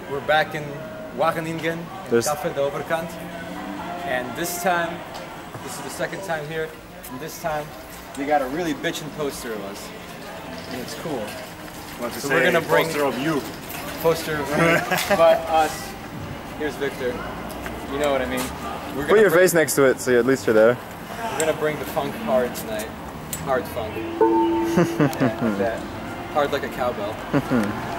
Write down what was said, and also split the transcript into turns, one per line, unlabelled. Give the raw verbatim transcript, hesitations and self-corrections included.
we're back in Wageningen, in Café de Overkant. And this time, this is the second time here, and this time we got a really bitchin' poster of us. And it's cool.
Want to
so
say
we're gonna bring
poster of you.
Poster of me, but us. Here's Victor. You know what I mean. We're
Put your
bring,
face next to it so at least you're there.
We're gonna bring the funk hard tonight. Hard funk. Yeah, like that. Hard like a cowbell.